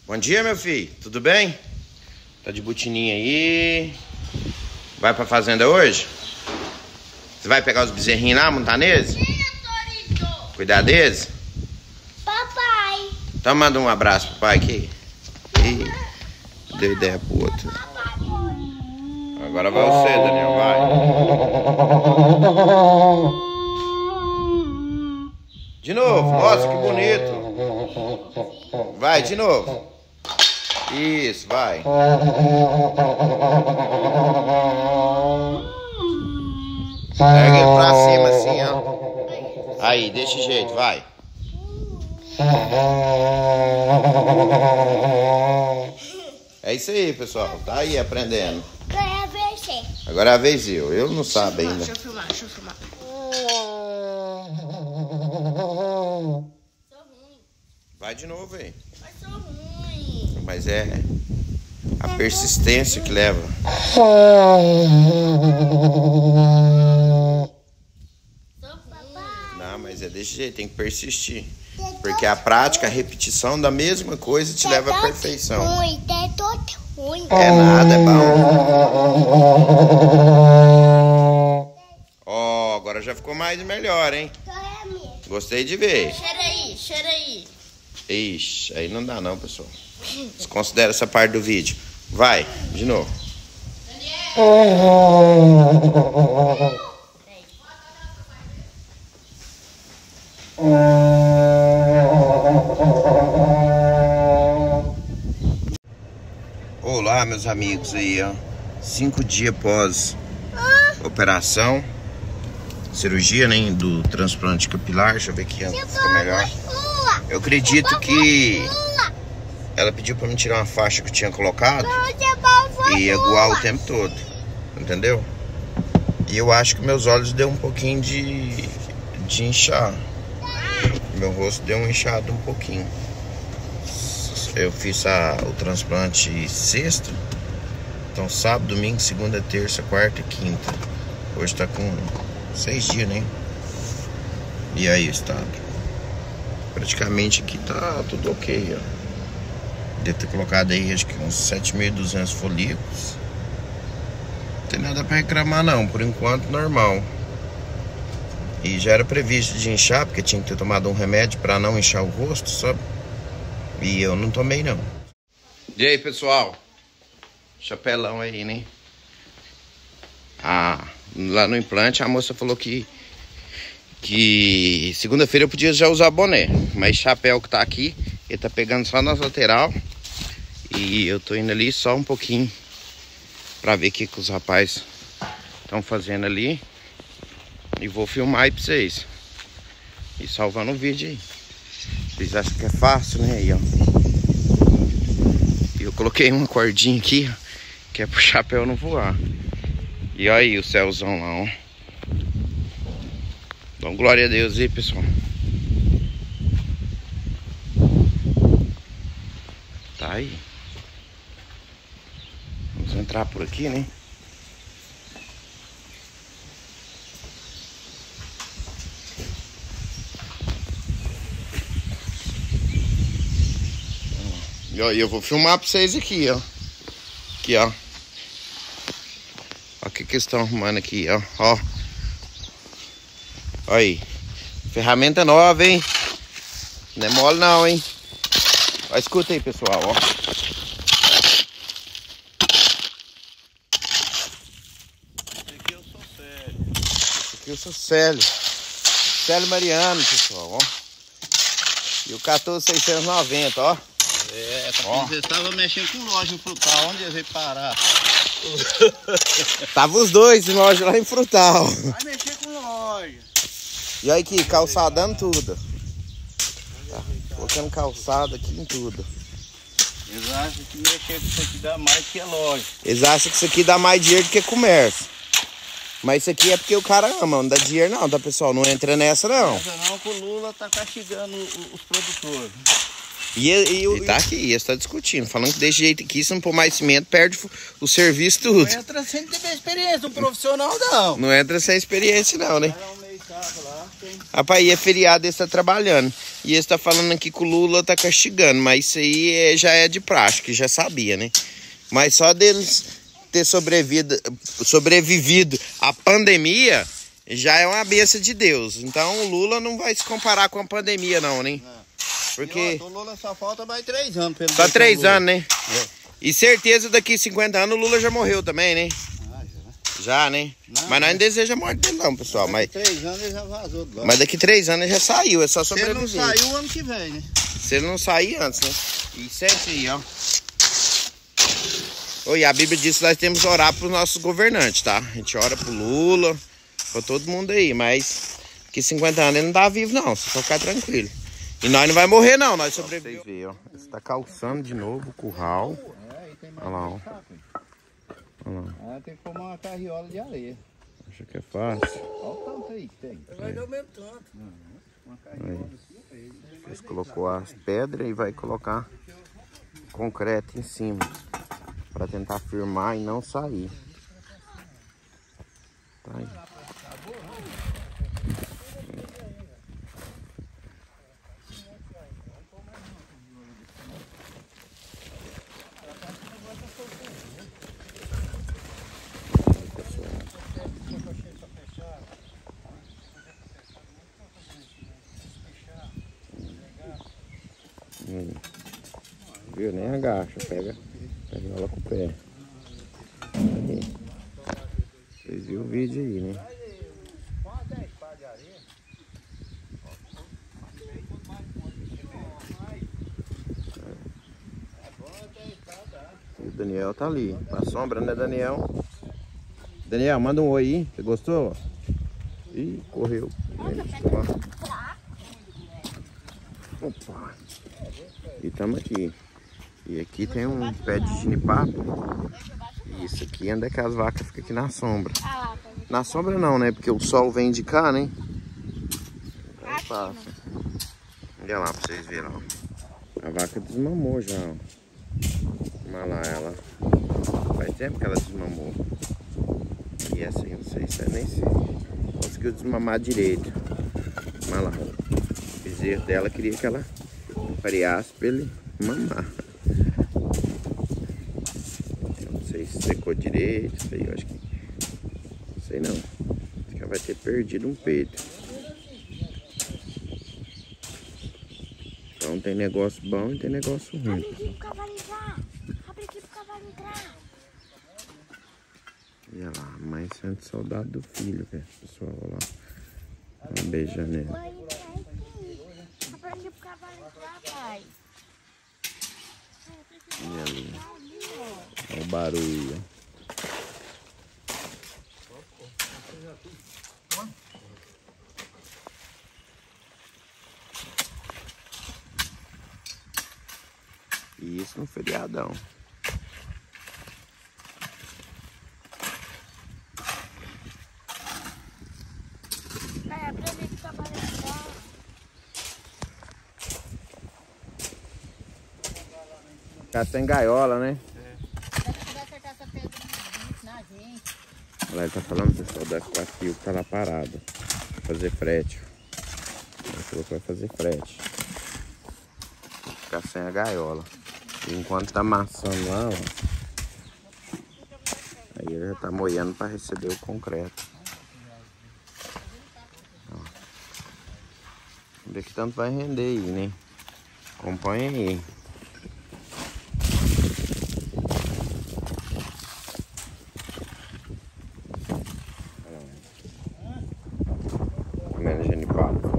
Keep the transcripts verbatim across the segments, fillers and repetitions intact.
Bom dia, meu filho. Tudo bem? Tá de botininha aí. Vai pra fazenda hoje? Você vai pegar os bezerrinhos lá, montanese? Cuidar deles? Papai. Então manda um abraço pro pai aqui. Ih, deu ideia pro outro. Agora vai você, Daniel, vai. De novo, nossa, que bonito. Vai, de novo. Isso, vai. Pega ele pra cima assim, ó. Aí, desse jeito, vai. É isso aí, pessoal. Tá aí aprendendo. Agora é a vez você. Agora é a vez eu. Eu não sabe ainda. Deixa eu filmar, deixa eu filmar. Sou ruim. Vai de novo aí. Mas sou ruim. Mas é a persistência que leva. Sou ruim. Não, mas é desse jeito, tem que persistir. Porque a prática, a repetição da mesma coisa te leva à perfeição. Ruim, é todo ruim. É nada, é bom. Ó, oh, agora já ficou mais e melhor, hein? Gostei de ver. Cheira aí, cheira aí. Ixi, aí não dá não, pessoal. Desconsidera essa parte do vídeo. Vai, de novo. Olá, meus amigos aí, ó. Cinco dias após operação, cirurgia, né, do transplante capilar. Deixa eu ver aqui, ó, fica melhor. Eu acredito que ela pediu pra me tirar uma faixa que eu tinha colocado e aguar o tempo todo, entendeu? E eu acho que meus olhos deu um pouquinho de, de inchar. Meu rosto deu um inchado um pouquinho. Eu fiz a, o transplante sexta. Então sábado, domingo, segunda, terça, quarta e quinta. Hoje tá com seis dias, né? E aí o estado? Praticamente aqui tá tudo ok, ó. Devo ter colocado aí acho que uns sete mil e duzentos folículos. Não tem nada pra reclamar não, por enquanto normal. E já era previsto de inchar, porque tinha que ter tomado um remédio pra não inchar o rosto, sabe? E eu não tomei não. E aí, pessoal? Chapelão aí, né? Ah, lá no implante a moça falou que que segunda-feira eu podia já usar boné, mas chapéu que tá aqui, ele tá pegando só nas lateral. E eu tô indo ali só um pouquinho pra ver o que, que os rapazes estão fazendo ali. E vou filmar aí pra vocês. E salvando o vídeo aí. Vocês acham que é fácil, né? Aí, ó. Eu coloquei uma cordinha aqui, ó, que é pro chapéu não voar. E olha aí o céuzão lá, ó. Então glória a Deus aí, pessoal. Tá aí. Vamos entrar por aqui, né? E ó, eu vou filmar pra vocês aqui, ó. Aqui, ó. Ó o que que eles estão arrumando aqui, ó. Ó. Ó aí. Ferramenta nova, hein? Não é mole não, hein? Ó, escuta aí, pessoal, ó. Esse aqui eu sou Célio. Esse aqui eu sou Célio. Célio Mariano, pessoal, ó. E o quatorze seiscentos e noventa, ó. É, você estava mexendo com loja em Frutal, onde ia ver parar? Tava os dois em loja lá em Frutal. Vai mexer com loja. E aí aqui, calçadando tudo. Tá colocando calçada aqui em tudo. Eles acham que mexer com isso aqui dá mais que a loja. Eles acham que isso aqui dá mais dinheiro do que comércio. Mas isso aqui é porque o cara ama, não dá dinheiro não, tá, pessoal? Não entra nessa não. Nessa não, que o Lula tá castigando os produtores. E, e, e tá aqui, eles estão discutindo, falando que desse jeito aqui, se não pôr mais cimento, perde o serviço tudo. Não entra sem ter experiência, um profissional não. Não entra sem experiência não, né? Vai lá um mês, tá? Rapaz, e é feriado, eles estão trabalhando. E eles estão falando aqui que o Lula tá castigando, mas isso aí é, já é de prática, já sabia, né? Mas só deles ter sobrevivido, sobrevivido à pandemia já é uma bênção de Deus. Então o Lula não vai se comparar com a pandemia não, né? Porque... o Lula só falta mais três anos. Pelo só três anos, né? É. E certeza daqui a cinquenta anos o Lula já morreu também, né? Ah, já. Já, né? Não, mas nós não desejamos a morte dele não, pessoal. Mas daqui três anos ele já vazou. Logo. Mas daqui três anos ele já saiu, é só sobreviver. Se ele não saiu o ano que vem, né? Se ele não sair antes, né? E sempre aí, ó. Oi, a Bíblia diz que nós temos que orar para os nossos governantes, tá? A gente ora pro Lula, pra todo mundo aí, mas que cinquenta anos ele não tá vivo não, só ficar tranquilo. E nós não vai morrer não, nós sobrevivemos. Vocês veem, ó. Você tá calçando de novo o curral. Olha lá, ó. Olha lá. Ah, tem que formar uma carriola de areia. Acha que é fácil? Olha o tanto aí que tem. Vai dar o mesmo tanto. Uma carriola assim. Eles colocou as pedras e vai colocar concreto em cima. Para tentar firmar e não sair. Tá aí. Hum. Viu? Nem agacha, pega. Pega ela com o pé. Aí. Vocês viram o vídeo aí, né? E o Daniel tá ali. Na sombra, né, Daniel? Daniel, manda um oi aí. Você gostou? Ih, correu. Opa. E estamos aqui. E aqui tem um pé de ginipapo. E isso aqui é onde é que as vacas ficam aqui na sombra. Na sombra não, né? Porque o sol vem de cá, né? Aí passa. Olha lá pra vocês verem, ó. A vaca desmamou já, ó. Olha lá ela. Faz tempo que ela desmamou. E essa aí, não sei se é nem se conseguiu desmamar direito. Olha lá. O bezerro dela queria que ela pareasse pra ele mamar. Eu não sei se secou direito, isso aí eu acho que... Não sei não. Acho que ela vai ter perdido um peito. Então tem negócio bom e tem negócio ruim. Abre aqui pro cavalo entrar. Abre aqui pro cavalo entrar. Olha lá, a mãe sente saudade do filho, velho. Pessoal, olha lá. Um beijando nele. Vai entrar aqui. Abre aqui pro cavalo entrar, pai. E ali, olha o barulho. E isso no feriadão. Vai, abre ali pro cavalo entrar. Tá sem gaiola, né? Vai acertar essa pedra na gente. Olha lá, ele tá falando, pessoal, da Quafio que tá lá parado. Fazer frete. Ele falou que vai fazer frete. Ficar sem a gaiola. E enquanto tá amassando lá, ó. Aí ele já tá moendo para receber o concreto. Ó. Vamos ver que tanto vai render aí, né? Acompanha aí. Comendo genipapo.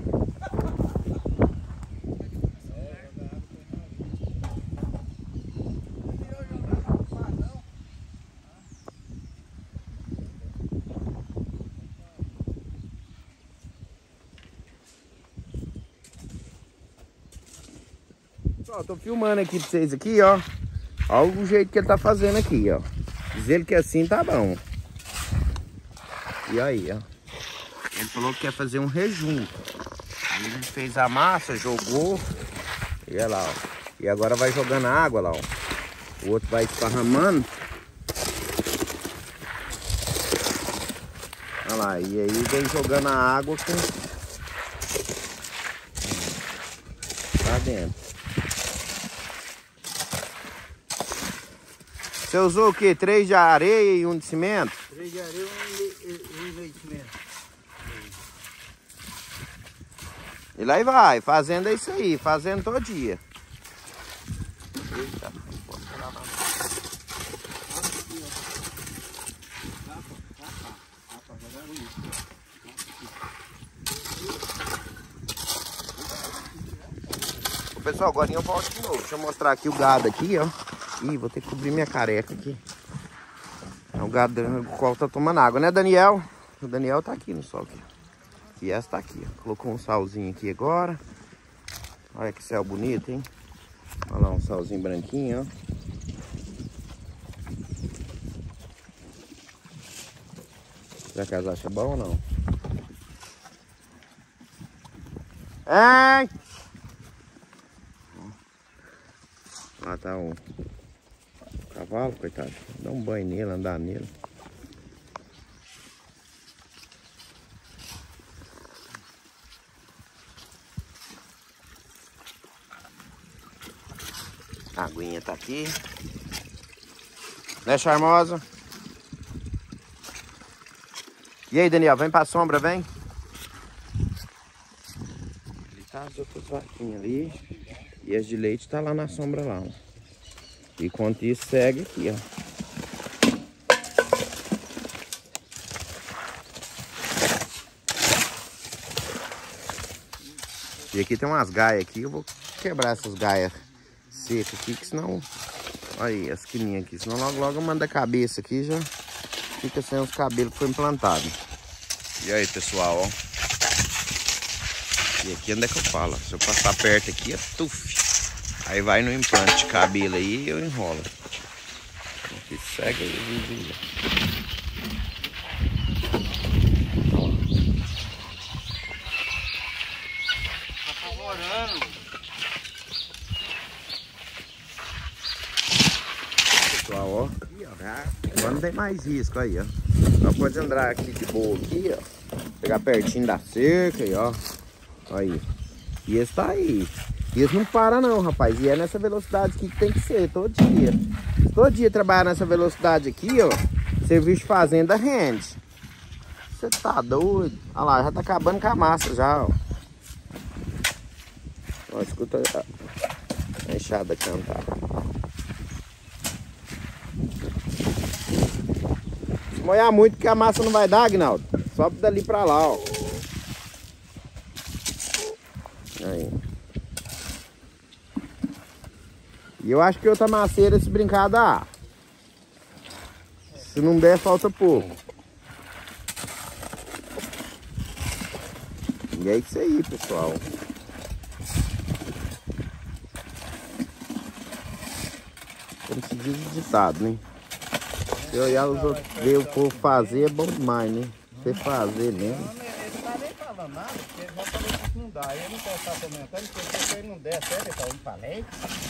Ó, tô filmando aqui pra vocês aqui, ó. Olha o jeito que ele tá fazendo aqui, ó. Diz ele que assim tá bom. E aí, ó. Ele falou que quer fazer um rejunto. Ele fez a massa, jogou. E olha lá, ó. E agora vai jogando a água lá, ó. O outro vai esparramando. Olha lá, e aí vem jogando a água com... dentro. Você usou o quê? Três de areia e um de cimento? Três de areia e um de cimento. E lá e vai, fazendo isso aí, fazendo todo dia. Eita, pessoal, agora eu volto de novo. Deixa eu mostrar aqui o gado aqui, ó. Ih, vou ter que cobrir minha careca aqui. É o gado do qual tá tomando água, né, Daniel? O Daniel tá aqui no sol aqui. E essa tá aqui, ó. Colocou um salzinho aqui agora. Olha que céu bonito, hein? Olha lá um salzinho branquinho, ó. Será que elas acham bom ou não? Ei! Lá tá um cavalo, coitado. Dá um banho nele, andar nele. A aguinha tá aqui. Né, charmosa? E aí, Daniel, vem pra sombra, vem. Ali tá as outras vaquinhas ali. E as de leite tá lá na sombra lá, ó. Enquanto isso, segue aqui, ó. E aqui tem umas gaias aqui. Eu vou quebrar essas gaias secas aqui, que senão... Olha aí, as quininhas aqui. Senão logo logo eu mando a cabeça aqui, já fica sem os cabelos que foi implantado. E aí, pessoal, ó. E aqui onde é que eu falo? Se eu passar perto aqui, é tuf. Aí vai no implante de cabelo aí e eu enrolo. Aqui segue aí. Tá apavorando. Pessoal, ó. Agora não tem mais risco aí, ó. Só pode andar aqui de boa aqui, ó. Pegar pertinho da cerca aí, ó. Aí. E esse tá aí. E esse não para não, rapaz. E é nessa velocidade aqui que tem que ser, todo dia. Todo dia trabalhar nessa velocidade aqui, ó. Serviço de fazenda rende. Você tá doido? Olha lá, já tá acabando com a massa já, ó. Ó, escuta a enxada cantar. Se molhar muito que a massa não vai dar, Aguinaldo. Sobe dali pra lá, ó. Aí. E eu acho que outra maceira, se brincar, dá. Se não der, falta pouco. E é isso aí, pessoal. Como se diz o ditado, né? Se olhar os outros, ver o povo fazer, é bom demais, né? Você fazer mesmo. Não, ele não tá nem falando nada, porque ele vai falar que não dá. Ele não quer estar comentando, porque se ele não der certo, ele tá indo pra lei.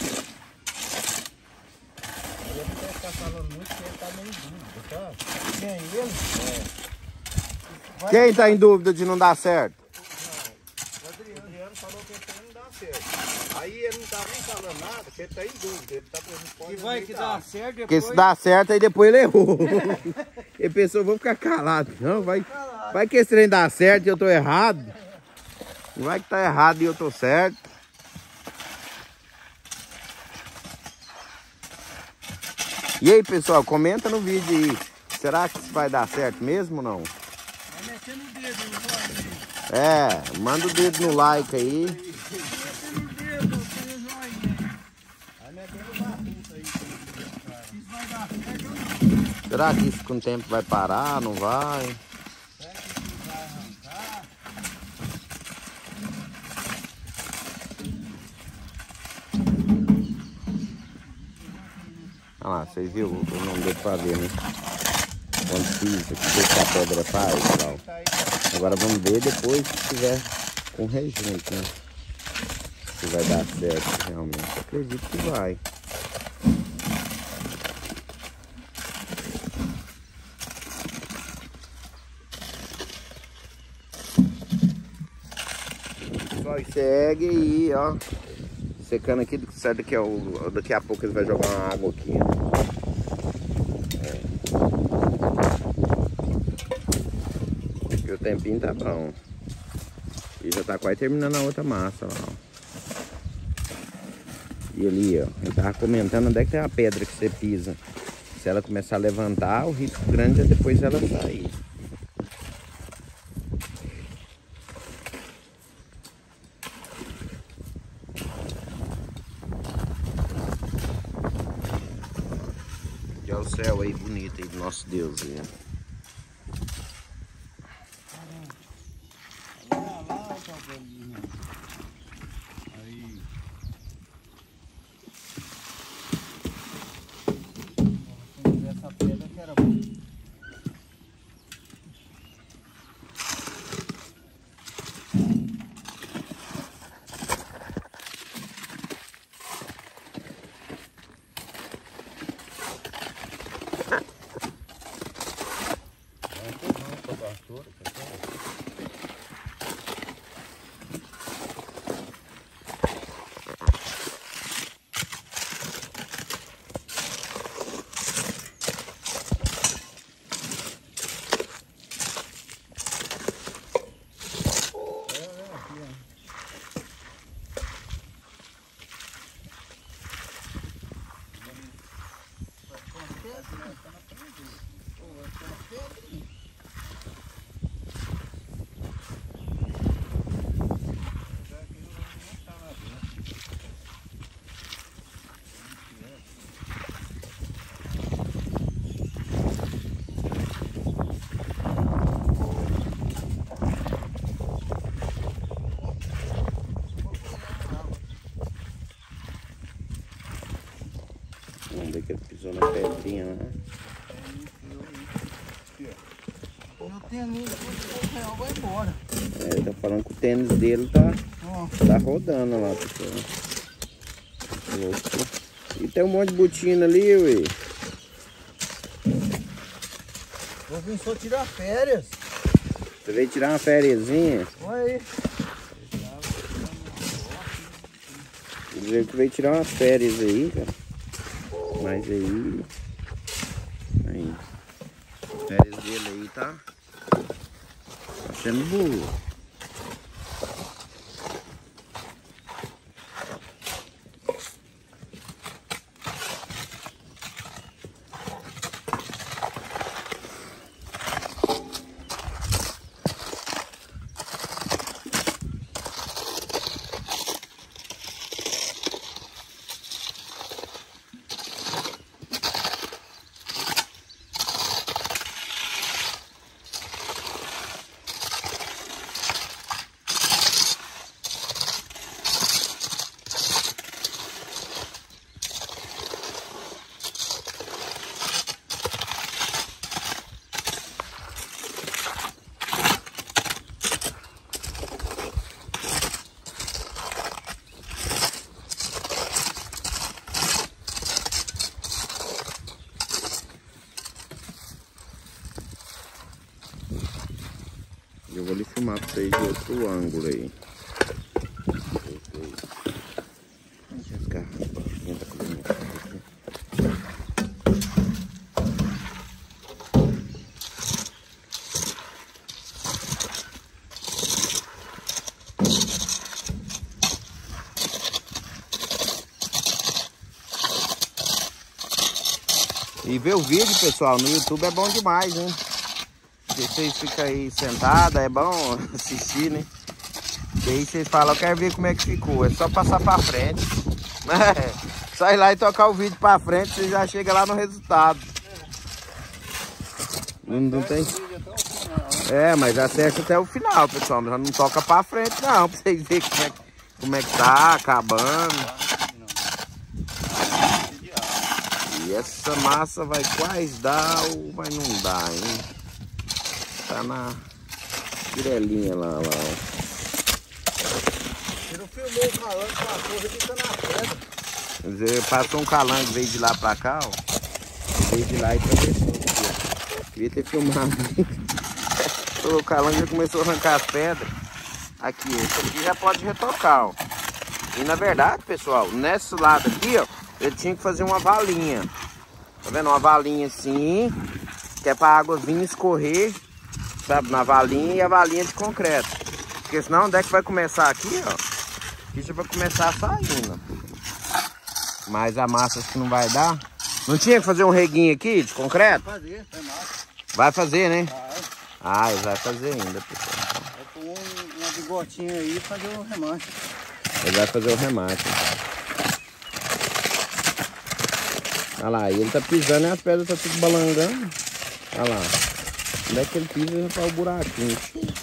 Ele não quer estar falando muito, porque ele tá meio dúvida, tá? Quem é ele? É. Quem tá em dúvida de não dar certo? Não, o Adriano, o Adriano falou que ele não dá certo. Aí ele não tá nem falando nada, porque ele tá em dúvida. Ele tá preocupado. E vai que dá certo depois... Porque se dá certo, aí depois ele errou. Ele pensou, vou ficar calado. Não, vai, vai que esse trem dá certo e eu tô errado. Não vai que tá errado e eu tô certo. E aí, pessoal, comenta no vídeo aí. Será que isso vai dar certo mesmo ou não? Vai metendo o dedo no like. É, manda o dedo no like aí. Metendo o dedo, põe o joinha. Vai metendo o bagunça aí. Isso vai dar certo ou não? Será que isso com o tempo vai parar? Não vai? Será que isso vai arrancar? Olha lá, vocês viram? Não deu pra ver, né? Quando fiz, o que a pedra faz e tal. Agora vamos ver depois se tiver com rejunte, né? Se vai dar certo realmente. Eu acredito que vai. Só segue aí, ó. Secando aqui, certo? Daqui a, daqui a pouco ele vai jogar uma água aqui. É. E o tempinho tá bom. E já tá quase terminando a outra massa lá, ó. E ali, ó, ele tava comentando onde é que tem a pedra que você pisa. Se ela começar a levantar, o risco grande é depois ela sair. E olha o céu aí bonito aí do nosso Deus aí. Vamos ver que ele pisou na pedrinha, né? Meu tênis real vai embora. É, ele tá falando que o tênis dele tá, oh. tá rodando lá, pessoal. E tem um monte de botina ali, ué. Vou vir só tirar férias. Você veio tirar uma fériazinha? Olha aí. Ele veio tirar umas férias aí, cara. Mas aí... Aí. As férias dele aí tá... Tá sendo boa. Eu vou lhe filmar pra vocês de outro ângulo aí. As garrafas tá comendo. E ver o vídeo, pessoal, no YouTube é bom demais, hein? Se vocês ficam aí sentados, é bom assistir, né? E aí vocês falam, eu quero ver como é que ficou. É só passar pra frente. É, só ir lá e tocar o vídeo pra frente, você já chega lá no resultado. Não, não tem... É, mas acessa até o final, pessoal. Já não toca pra frente, não. Pra vocês verem como é, como é que tá acabando. E essa massa vai quase dar, mas não dá, hein? Tá na pirelinha lá, lá, ó. Você não filmou o calango com a coisa que tá na pedra. Quer dizer, passou um calango, veio de lá pra cá, ó. Veio de lá e atravessou aqui, ó. Queria ter filmado. O calango já começou a arrancar as pedras. Aqui, esse aqui já pode retocar, ó. E na verdade, pessoal, nesse lado aqui, ó, ele tinha que fazer uma valinha. Tá vendo? Uma valinha assim, que é pra água vir escorrer, sabe? Na valinha, e a valinha de concreto. Porque senão, onde é que vai começar aqui, ó? Aqui já vai começar saindo. Mas a massa acho que não vai dar. Não tinha que fazer um reguinho aqui de concreto? Vai fazer, é massa. Vai fazer, né? Vai. Ah, ele vai fazer ainda, pessoal. Vai pôr um, uma bigotinha aí e fazer o remate. Ele vai fazer o remate. Olha lá, e ele tá pisando e as pedras tá tudo balangando. Olha lá. Onde é que ele pisa já tá o buraquinho.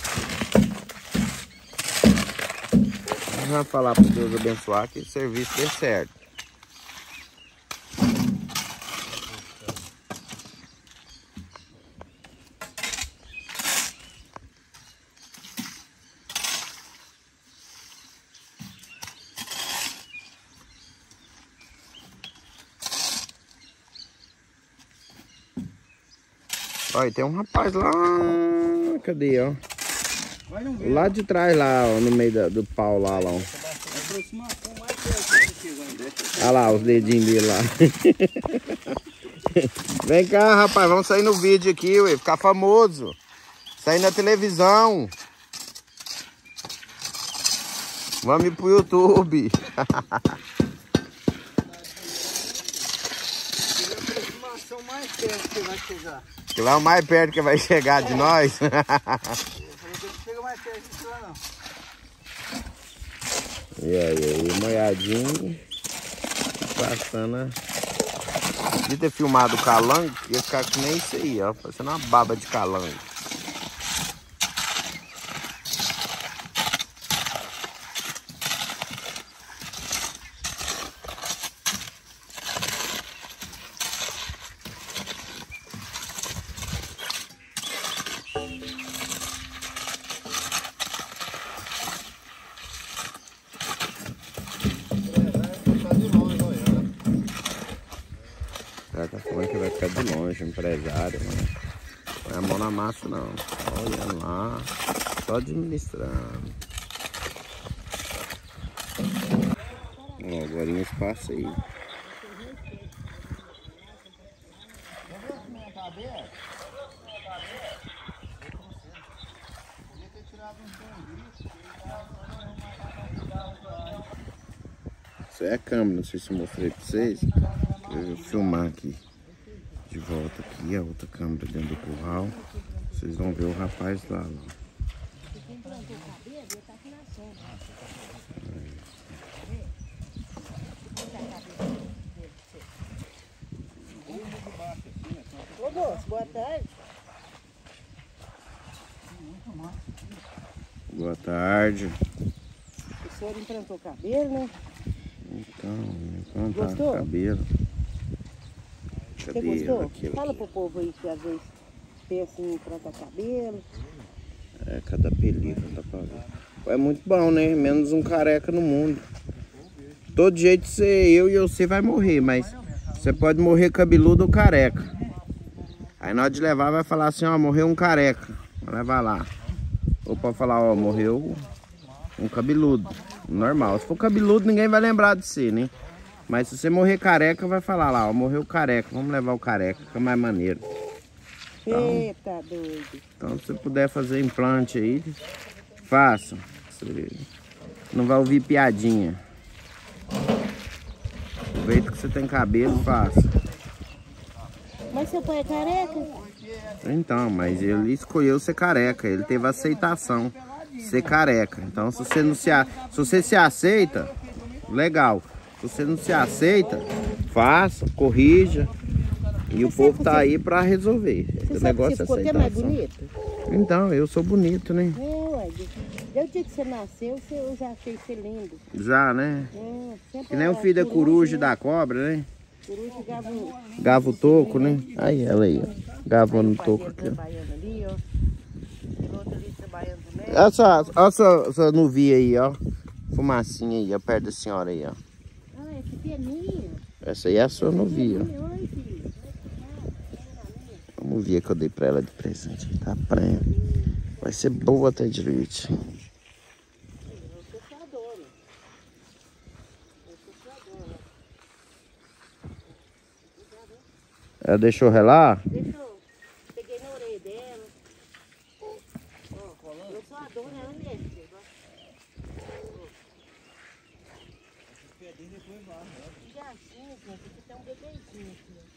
Vamos falar para Deus abençoar que o serviço dê certo. Olha, tem um rapaz lá, cadê, ó? Lá de trás, lá, ó, no meio da, do pau lá, lá, ó. Olha lá, os dedinhos dele lá. Vem cá, rapaz, vamos sair no vídeo aqui, ué, ficar famoso. Sair na televisão. Vamos ir pro YouTube. Mais perto que vai chegar. Que lá é o mais perto que vai chegar de nós. Chega mais perto disso lá não. E aí, aí, molhadinho. Passando. A... De ter filmado o calango, ia ficar que nem isso aí, ó. Parecendo uma baba de calango. Tá falando que vai ficar de longe, empresário, mano. Não é a mão na massa não. Olha lá. Só administrando. Ó, agora em espaço aí. Isso é a câmera, não sei se eu mostrei pra vocês. Eu vou filmar aqui. De volta aqui, a outra câmera dentro do curral. Vocês vão ver o rapaz lá. lá. Ô, moço, boa tarde. Boa tarde. O senhor implantou cabelo, né? Então, implantar Gostou? cabelo. Você Cadê gostou? aquilo Fala aqui? pro povo aí que às vezes pensa em implantar cabelo. É, cada película dá pra ver. É muito bom, né? Menos um careca no mundo. Todo jeito você, eu e você vai morrer, mas você pode morrer cabeludo ou careca. Aí na hora de levar vai falar assim, ó, morreu um careca. Vai levar lá. Ou pode falar, ó, morreu um cabeludo. Normal. Se for cabeludo, ninguém vai lembrar de você, né? Mas se você morrer careca, vai falar lá, ó, morreu careca. Vamos levar o careca, que é mais maneiro. Então, Eita, doido. então se você puder fazer implante aí, faça. Você não vai ouvir piadinha. Aproveita que você tem cabelo, faça. Mas seu pai é careca? Então, mas ele escolheu ser careca, ele teve aceitação de ser careca. Então, se você não se, a... se você se aceita, legal. Se você não se aceita, faça, corrija. E o povo tá aí pra resolver. Você O sabe negócio que você é ficou até mais aceitação. bonito? Então, eu sou bonito, né? É, ué. Desde o dia que você nasceu, você- eu já achei você lindo. Já, né? É, sempre Que nem o a filho da coruja e né? da cobra, né? Coruja gava um... Gava o toco, né? Aí, ela aí, ó. Gava no o pai toco dele aqui, ó. trabalhando ali, ó. O outro ali trabalhando também. Olha só, olha essa, essa nuvia aí, ó. Fumacinha aí, ó, perto da senhora aí, ó. Ah, esse aqui é minha. Essa aí é a sua nuvia, ó. Oi, filho. A nuvia que eu dei pra ela de presente. Tá prenha. Vai ser boa até de noite. Ela deixou relar? Deixou. Peguei na orelha dela. Ó, eu sou a dona, ela mexe. Já assim, gente, aqui tem um bebezinho aqui, ó.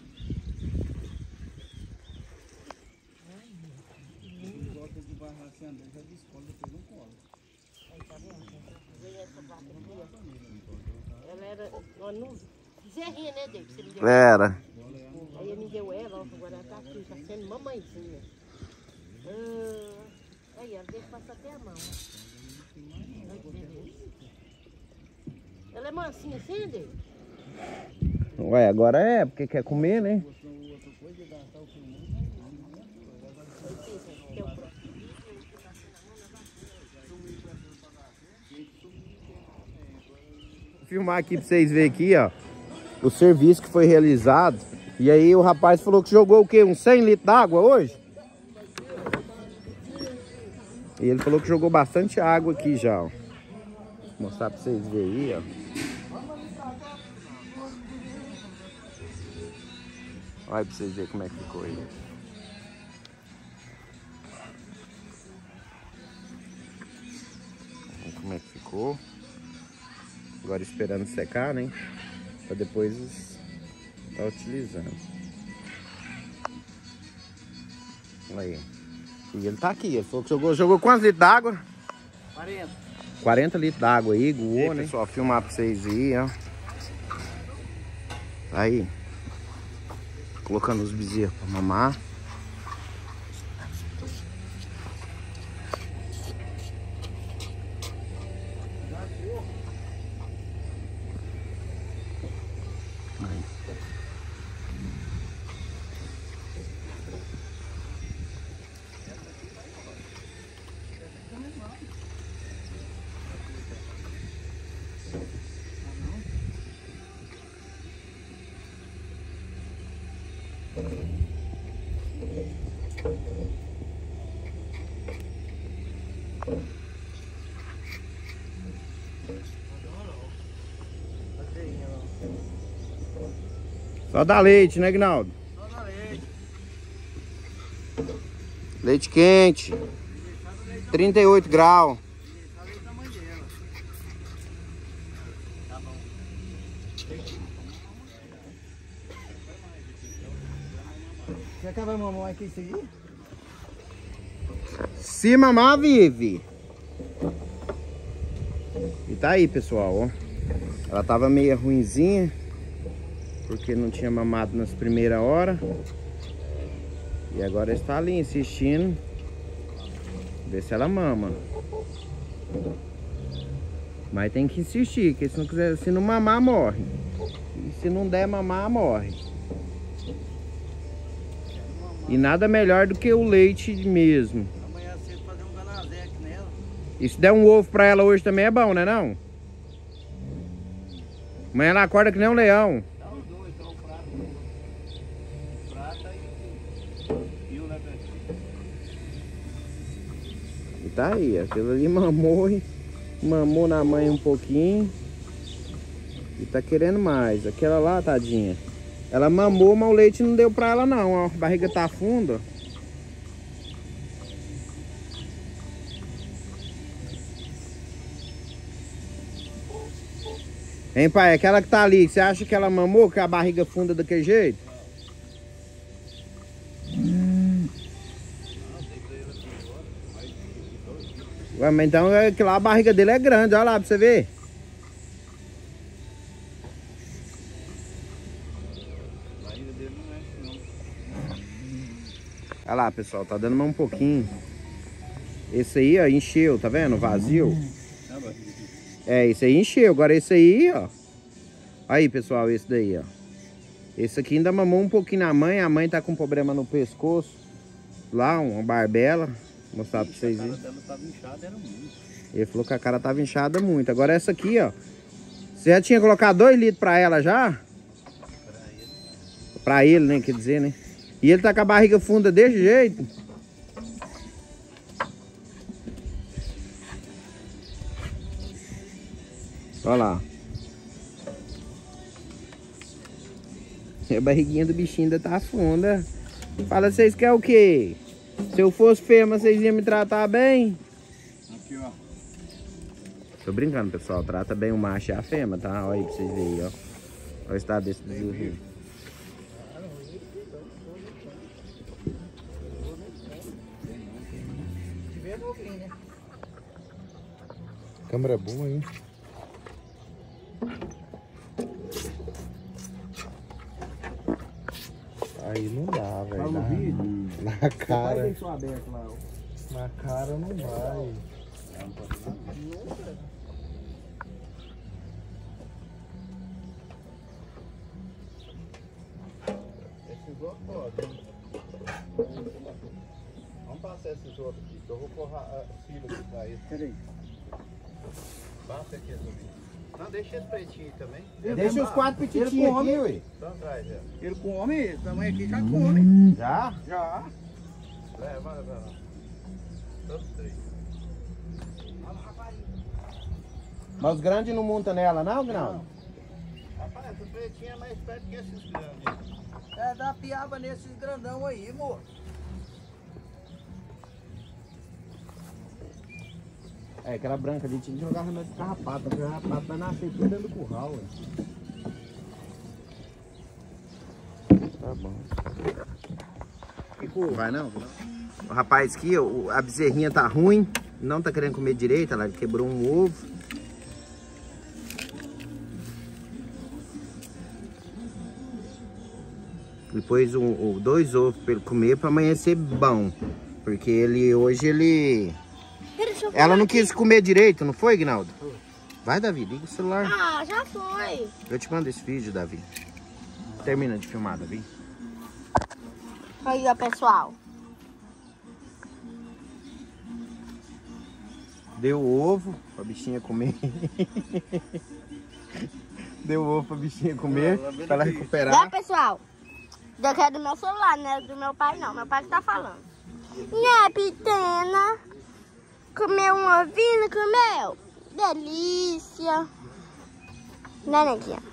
Gosta de barrar assim, André, já descola, depois não cola. Aí, tá vendo? Veio essa vaca aqui, ó. Ela era, ó, no Zerrinha, né, David? Você me deu. Era. Aí ele me deu ela, ó, agora ela tá aqui, tá sendo mamãezinha. Ah, aí, ela deixa passar até a mão, ó. Olha que beleza. Ela é mansinha assim, David? Ué, agora é, porque quer comer, né? Vou filmar aqui pra vocês verem aqui, ó, o serviço que foi realizado. E aí o rapaz falou que jogou o quê? Uns cem litros d'água hoje? E ele falou que jogou bastante água aqui já, ó. Vou mostrar pra vocês verem aí, ó. Olha pra vocês verem como é que ficou aí. Como é que ficou. Agora esperando secar, né? Pra depois estar utilizando. Olha aí. E ele tá aqui. Ele falou que jogou, jogou quantos litros d'água? quarenta. quarenta litros d'água aí, goou, né? Pessoal, filmar pra vocês aí, ó. Aí. Colocando os bezerros pra mamar. Aí. Só dá leite, né, Gnaldo? Só dá leite. Leite quente. trinta e oito graus. Deixa o tamanho dela. Tá bom. Quer que vai mamar aqui isso aqui? Se mamar, vive. E tá aí, pessoal, ó. Ela tava meio ruinzinha, porque não tinha mamado nas primeiras horas. E agora está ali insistindo. Ver se ela mama. Mas tem que insistir, porque se não quiser, se não mamar, morre. E se não der mamar, morre. E nada melhor do que o leite mesmo. Amanhã cedo fazer um ganazete nela. E se der um ovo pra ela hoje também é bom, né não? Amanhã ela acorda que nem um leão. Dá os dois, dá o prato. O prata e, e o leite. E tá aí, aquilo ali mamou e mamou na mãe um pouquinho. E tá querendo mais. Aquela lá, tadinha. Ela mamou, mas o leite não deu pra ela não, ó. A barriga tá funda. Hein, pai? Aquela que tá ali, você acha que ela mamou, que a barriga funda daquele jeito? Hum. Ué, mas então é que lá a barriga dele é grande, olha lá pra você ver. Olha lá, pessoal, tá dando mais um pouquinho. Esse aí, ó, encheu, tá vendo? Vazio. É, esse aí encheu. Agora esse aí, ó. Aí, pessoal, esse daí, ó. Esse aqui ainda mamou um pouquinho na mãe. A mãe tá com problema no pescoço. Lá, uma barbela. Vou mostrar pra vocês verem. Ele falou que a cara tava inchada muito. Agora essa aqui, ó. Você já tinha colocado dois litros pra ela já? Pra ele, né? Quer dizer, né? E ele tá com a barriga funda desse jeito. Olha lá. A barriguinha do bichinho ainda tá funda. Fala, vocês querem o quê? Se eu fosse fêmea, vocês iam me tratar bem? Aqui, ó. Tô brincando, pessoal. Trata bem o macho e a fêmea, tá? Olha aí pra vocês verem, ó. Olha o estado desse bezerro. Câmera boa, hein? Aí não dá, velho. Na, na cara. Na cara não vai. Esses outros podem. Vamos passar esses outros aqui, que eu vou pôr a fila aqui pra eles. Peraí. Passa aqui, Zumbi. Não, deixa esse pretinho também. Deixa os quatro petitinhos aqui, ué. Então traz, é. Ele come, esse tamanho aqui já come. Já? Já. Leva, leva, leva. Todos três. Mas os grandes não montam nela, não, Gnaldo? Rapaz, essa pretinha é mais perto que esses grandes. É, dá piaba nesses grandão aí, moço. É, aquela branca ali tinha que jogar remédio de carrapato, porque o carrapato vai nascer tudo dentro do curral, ué. Tá bom. Vai não? O rapaz aqui, ó, a bezerrinha tá ruim, não tá querendo comer direito, ela quebrou um ovo. Depois um, um, dois ovos pra ele comer pra amanhecer bom. Porque ele, hoje ele... Ela não quis comer direito, não foi, Gnaldo? Vai, Davi, liga o celular. Ah, já foi. Eu te mando esse vídeo, Davi. Termina de filmar, Davi. Aí, ó, pessoal. Deu ovo pra bichinha comer. Deu ovo pra bichinha comer, pra ela recuperar. Né, pessoal? Eu quero do meu celular, né? Do meu pai, não. Meu pai que tá falando. Né, pequena? Comeu um ovinho, comeu? Delícia. Né, neguinha?